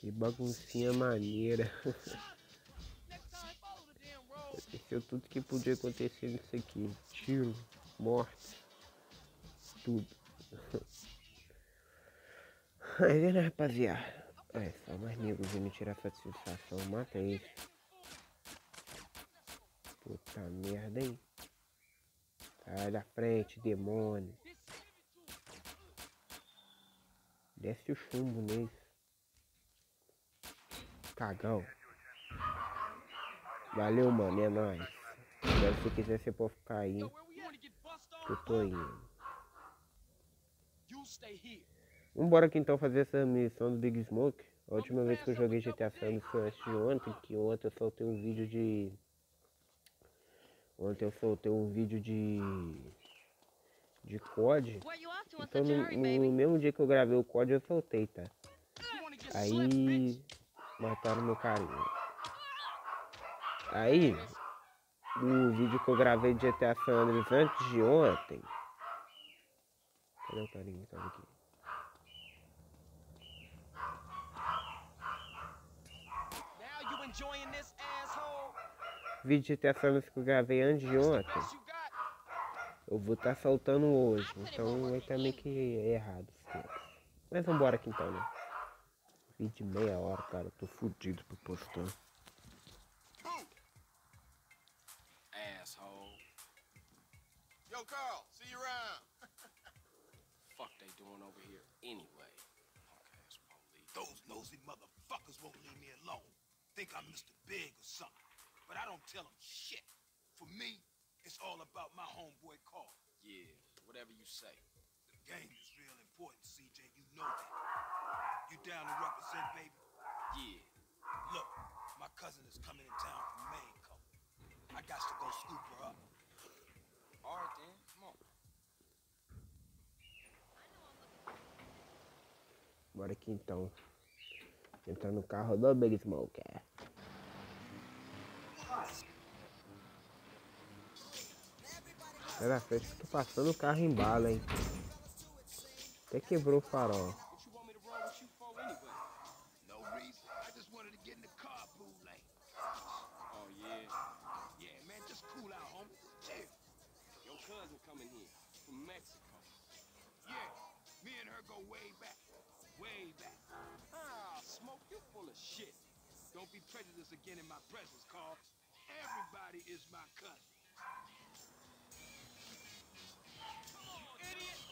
Que baguncinha maneira. Aconteceu tudo que podia acontecer nisso aqui. Tiro, morte, tudo. Aí, né, rapaziada? É, só mais nego vindo tirar satisfação. Mata ele. Puta merda, hein? Sai da frente, demônio. Desce o chumbo nele. Cagão. Valeu, mano, é nóis. Agora, se quiser, você pode ficar aí. Que eu tô indo. Vambora aqui então fazer essa missão do Big Smoke. A última vez que eu joguei GTA San foi antes de ontem, que ontem eu soltei um vídeo de... Ontem eu soltei um vídeo de COD. Então no mesmo dia que eu gravei o COD eu soltei, tá? Aí mataram meu carinha. Aí o vídeo que eu gravei de GTA San Andreas antes de ontem. Cadê o carinha que tava aqui? Vídeo de GTA San Andreas que eu gravei antes de ontem. Eu vou estar soltando hoje, então vai estar meio que errado os tempos. Mas vambora aqui então, né? Vídeo de meia hora, cara, eu tô fudido pra postar. Asshole. Yo, Carl, see you around. Fuck they doing over here anyway? Punk-ass police. Those nosy motherfuckers won't leave me alone. Think I'm Mr. Big or something. But I don't tell them shit. For me, it's all about my homeboy Carl. Yeah, whatever you say. The game is real important, CJ. You know that. You down to represent, baby? Yeah. Look, my cousin is coming in town from Maine. I got to go scoop her up. All right, then. Come on. Bora aqui então. Entrar no carro do Big Smoke. Sai da frente que tô passando o carro em bala, hein? Até quebrou o farol. What you want me to roll with you for anyway? No reason. I just wanted to get in the carpool lane. Oh, yeah. Yeah, man, just cool out, homie. Chill. Your cousin coming here from Mexico. Yeah, me and her go way back. Way back. Ah, Smoke, you full of shit. Don't be prejudiced again in my presence, Carl. Everybody is my cousin. Idiot!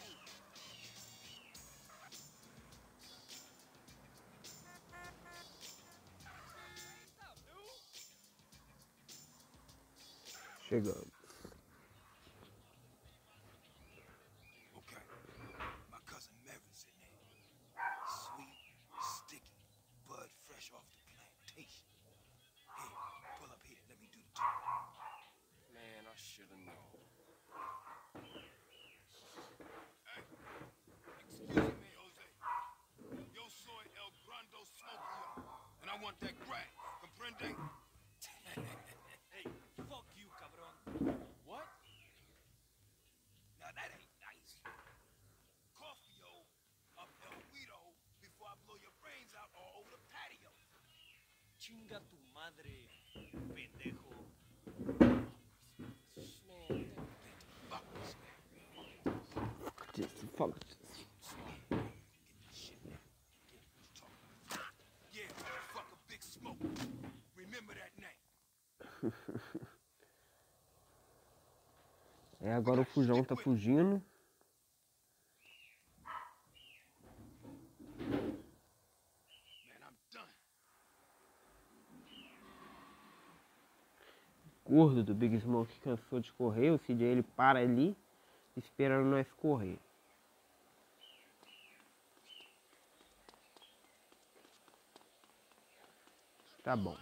Chegamos. Okay. My cousin Mary's in there. Sweet, sticky, bud fresh off the plantation. Here, pull up here. Let me do the talk. Man, I should have known. Hey, excuse me, Jose. Yo soy El Grando Smokey, and I want that grass. Comprende? Hey, fuck you, cabron. What? Now that ain't nice. Coffee-o up El Guido before I blow your brains out all over the patio. Chinga tu madre, pendejo. Man, Fuck this man. Fuck. Yeah, fuck a Big Smoke. Remember that name. É, agora o Fujão tá fugindo. Man, I'm done. Gordo do Big Smoke cansou de correr. O CJ ele para ali, esperando nós correr. Tá bom.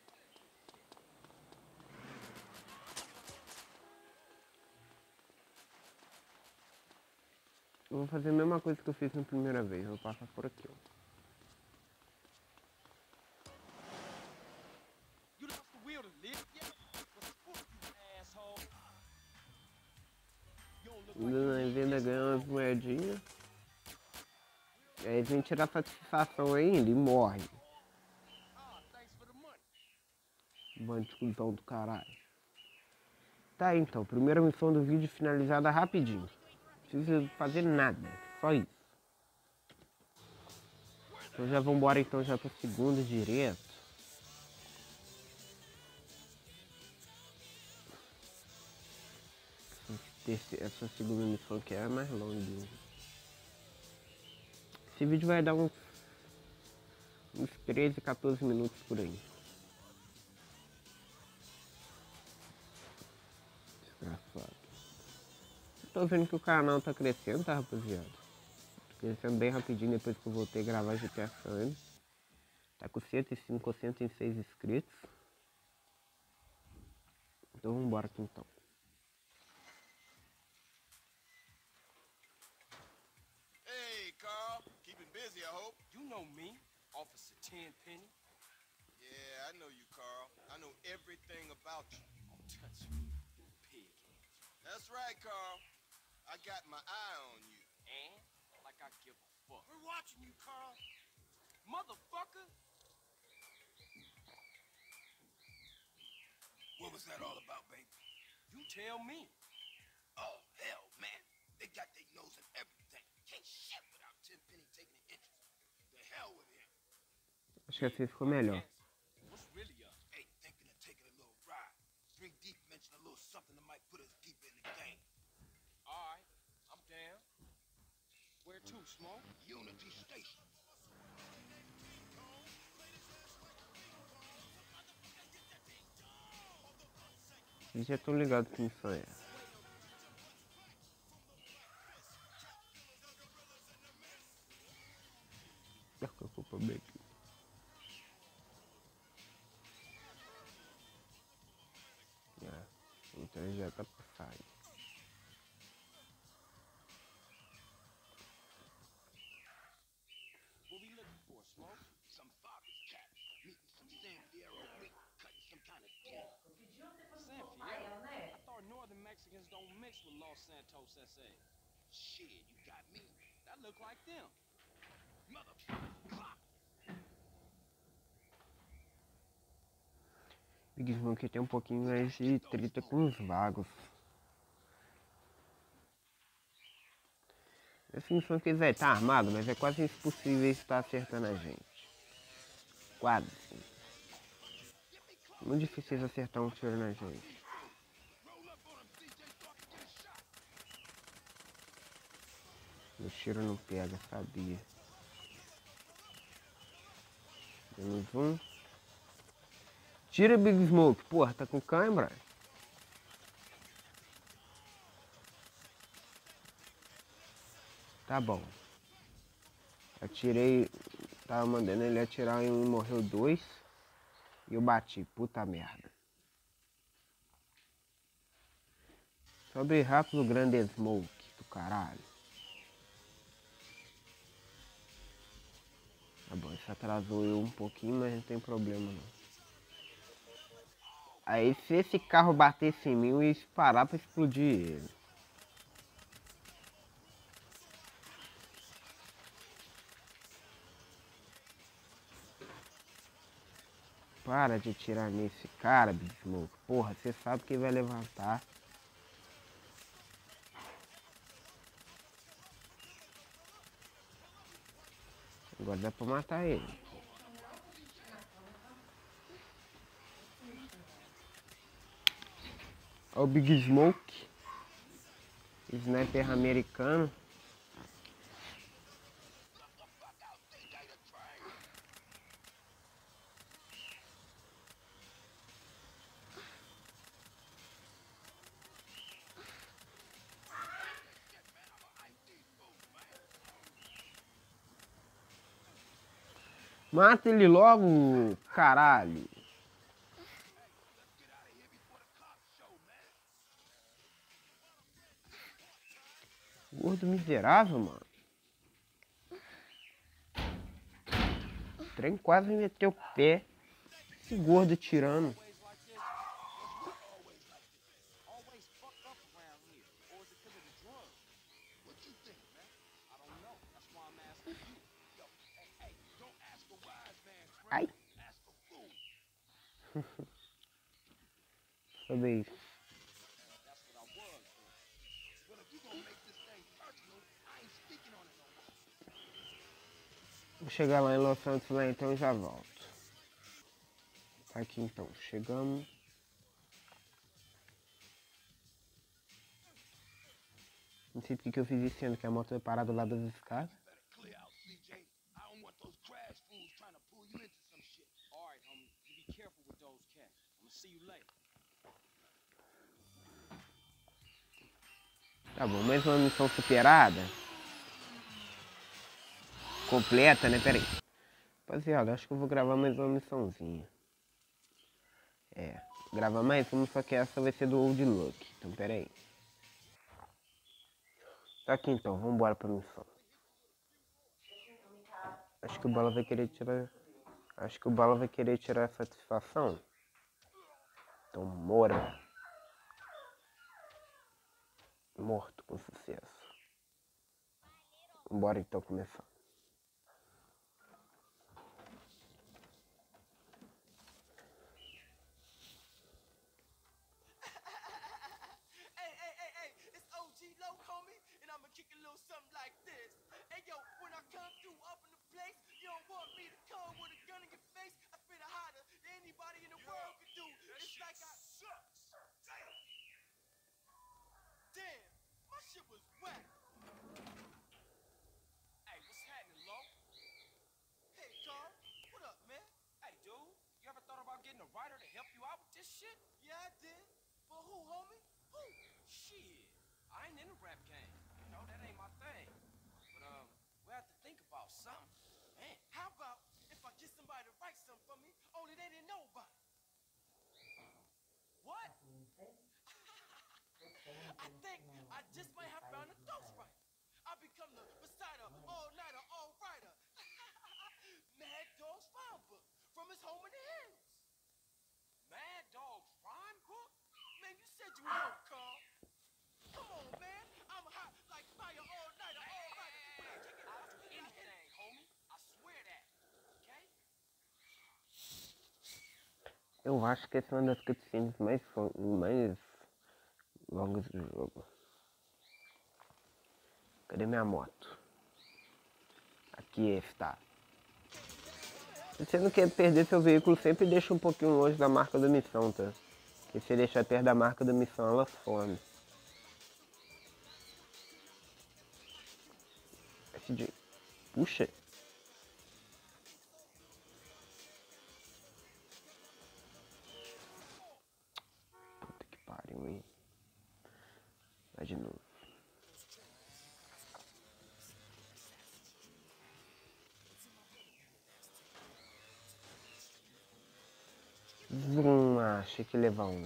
Eu vou fazer a mesma coisa que eu fiz na primeira vez. Vou passar por aqui, ó. you lost the will to live yet? Well, fuck you, asshole. You don't look like Ainda na venda ganhar umas moedinhas. Aí vem tirar satisfação ainda e morre. Bando de cuzão do caralho. Tá aí então, primeira missão do vídeo finalizada rapidinho. Não precisa fazer nada, só isso. Então já vambora então já pra segunda direto. Essa segunda missão que é mais longa. Esse vídeo vai dar uns 13, 14 minutos por aí. Desgraçado. Tô vendo que o canal tá crescendo, tá, rapaziada? Tá crescendo bem rapidinho depois que eu voltei a gravar GTA San. Tá com 105 ou 106 inscritos. Então vambora aqui então. Hey, Carl. Keeping busy, I hope. You know me, Officer Tenpenny. Yeah, I know you, Carl. I know everything about you. Don't touch me, you pig. That's right, Carl. I got my eye on you. And like I give a fuck. We're watching you, Carl. Motherfucker. What was that all about, baby? You tell me. Oh, hell, man. They got their nose in everything. Can't shit without Tenpenny taking an interest. The hell with him. Acho que assim ficou melhor. What's really up? Hey, thinking of taking a little ride. 3D mentioned a little something that might put us deeper in the game. All right, I'm down. Where to, Smoke? Unity Station. Vocês já estão ligados que missão é essa. Perca a culpa bem aqui. Então já tá passado. What we looking for, Smoke? Some father's cat. Meeting some San Fierro meat. Cutting some kind of deal. San Fierro? I thought Northern Mexicans don't mix with Los Santos S.A. Shit, you got me. That look like them. Motherfucker. Big Smoke tem um pouquinho mais de treta com os vagos. Essa missão que ele tá armado, mas é quase impossível estar acertando a gente. Quase. Muito difícil eles acertar um tiro na gente. O tiro não pega, sabia. Menos um. Tira Big Smoke, porra, tá com cãibra? Tá bom. Atirei, tava mandando ele atirar em um e morreu dois. E eu bati, puta merda. Sobe rápido, grande Smoke do caralho. Tá bom, isso atrasou eu um pouquinho, mas não tem problema não. Aí se esse carro batesse em mim, eu ia parar pra explodir ele. Para de atirar nesse cara, Big Smoke. Porra, você sabe que vai levantar. Agora dá pra matar ele. Olha o Big Smoke. Sniper americano. Mata ele logo, caralho. Gordo miserável, mano. O trem quase me meteu o pé. Esse gordo tirando. Always fuck up around here. Or is it because of the drugs? What you think, man? I don't know. That's why I'm asking you. The Sobre isso. That's what I was doing. Well, if you gonna make this thing personal, I ain't speaking on it no more. Vou chegar lá em Los Santos lá então e já volto. Aqui então, chegamos. Não sei porque eu fiz isso sendo que a moto é parada lá das escadas. Better clear out, CJ. I don't want those crash fools trying to pull you into some shit. All right, homie. You be careful with those cats. I'm gonna see you later. Tá bom, mais uma missão superada. Completa, né? Pera aí. Rapaziada, acho que eu vou gravar mais uma missãozinha. Gravar mais uma, só que essa vai ser do Old Look. Então, pera aí. Tá aqui então, vambora pra missão. Acho que o Bala vai querer tirar... Acho que o Bala vai querer tirar a satisfação. Então, mora. Morto com sucesso. Bora então começar. Hey, it's OG Low, homie, and I'ma kick a little something like this. Hey, yo, when I come through up in the place, you don't want me to come with a gun in your face. I spit it harder than anybody in the world could do. It's like I sucks. Damn, my shit was whack. Hey, what's happening, Lo? Hey, Carl, what up, man? Hey, dude. You ever thought about getting a writer to help you out with this shit? Yeah, I did. For who, homie? Who? Shit. I ain't in the rap game. You know, that ain't my thing. But, we have to think about something. Man. How about if I get somebody to write something for me, only they didn't know about it? What? I think I just might have found a ghostwriter. I become the reciter, all-nighter, all-writer. Mad Dog's rhyme book from his home in the hills. Mad Dog's rhyme book? Man, you said you know, Carl. Come on, man. I'm hot like fire, all-nighter, all-writer. I'll do anything, homie. I swear that. Okay? Eu acho que essa é uma das cutscenes mais longas do jogo. Cadê minha moto? Aqui está. Se você não quer perder seu veículo, sempre deixa um pouquinho longe da marca da missão, tá? Porque se você deixar perto da marca da missão, ela some. Puxa. Puta que pariu, hein? Vai de novo. Achei que ia levar um.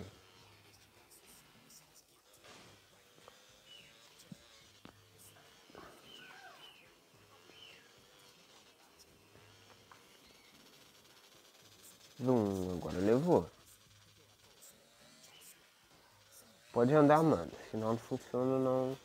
Agora levou. Pode andar, mano. Senão não funciona, não.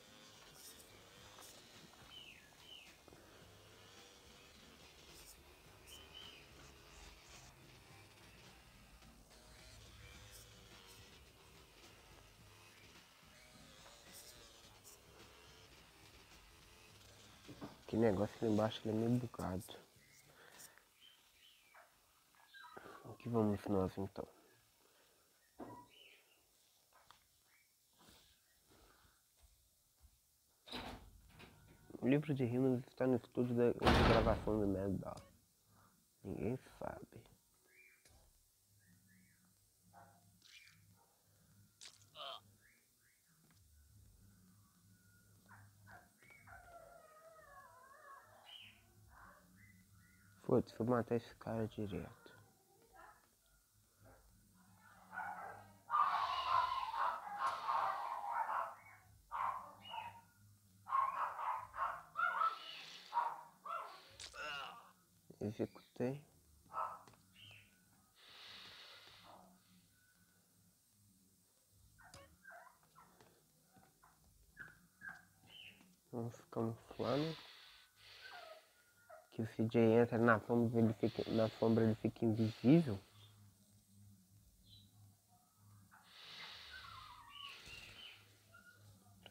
Que negócio ali embaixo, ele é meio bugado. Aqui vamos nós, então. O livro de rimas está no estúdio de gravação do Mad Dog. Ninguém sabe. Foda-se, vou matar esse cara direto. Executei. Vamos camuflando. Que o CJ entra na sombra, ele fica invisível.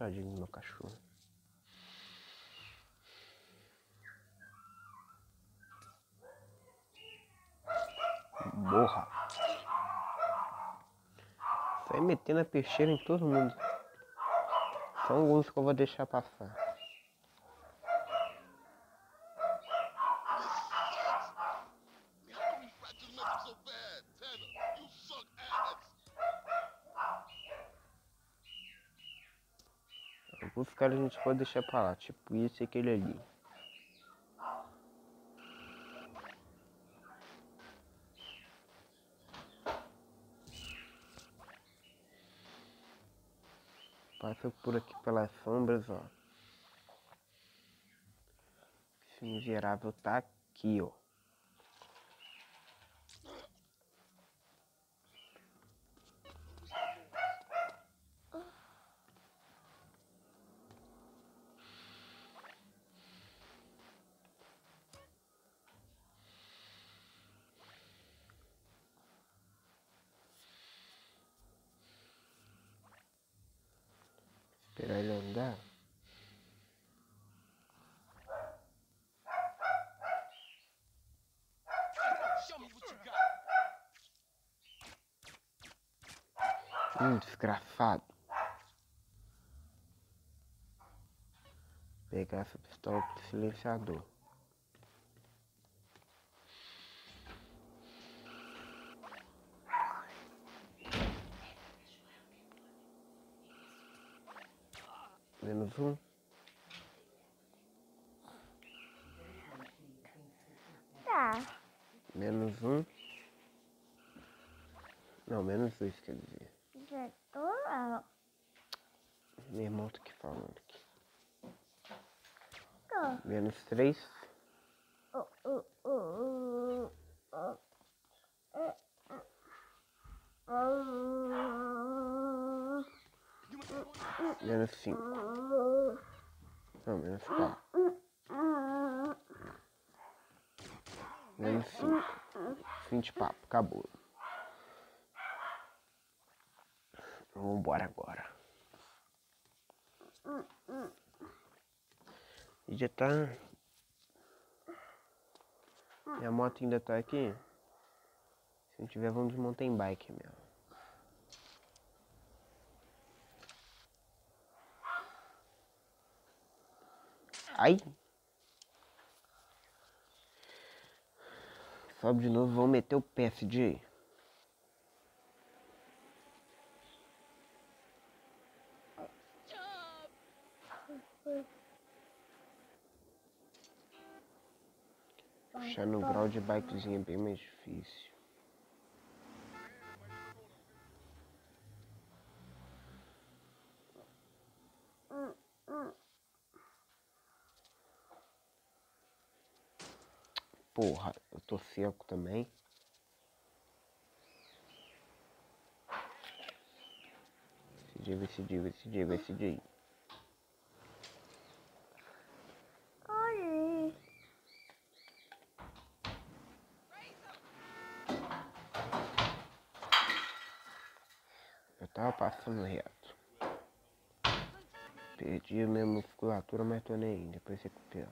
Tadinho do meu cachorro. Morra. Sai metendo a peixeira em todo mundo. São alguns que eu vou deixar passar. Alguns caras a gente pode deixar pra lá, tipo esse e aquele ali. Passa por aqui pelas sombras, ó. Esse miserável tá aqui, ó. Esperar ele andar. Show me what you got. Desgraçado. Pegar essa pistola pro silenciador. Menos um. Tá. Menos um. Não, menos dois, quer dizer. Já tô lá. Meu irmão tá aqui falando aqui. Tô. Menos três. Menos cinco. Não, menos quatro. Menos cinco. Fim de papo, acabou. Vambora agora. E já tá. Minha moto ainda tá aqui. Se não tiver, vamos de mountain bike mesmo. Ai! Sobe de novo, vamos meter o pé, CJ. Puxar no grau de bikezinho é bem mais difícil. Porra, eu tô seco também. Vai CJ. Oi. Eu tava passando reto. Perdi a minha musculatura, mas tô nem aí. Depois recupero.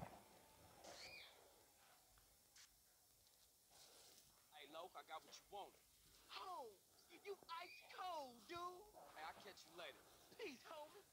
Hey, Loke, I got what you want. Oh, you ice cold, dude. Hey, I'll catch you later. Peace, homie.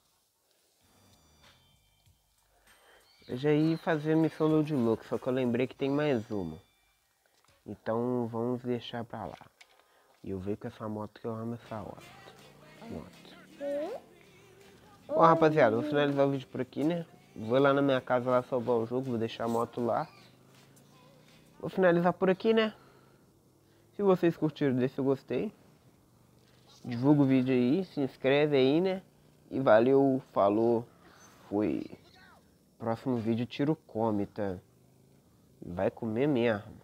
Eu já ia fazer a missão do Outlook, só que eu lembrei que tem mais uma. Então vamos deixar pra lá. E eu vejo com essa moto que eu amo essa moto. Bom, rapaziada, vou finalizar o vídeo por aqui, né? Vou lá na minha casa lá salvar o jogo, vou deixar a moto lá. Vou finalizar por aqui, né? Se vocês curtiram, deixa o gostei. Divulga o vídeo aí, se inscreve aí, né? E valeu, falou, fui. Próximo vídeo tiro come, tá? Vai comer mesmo.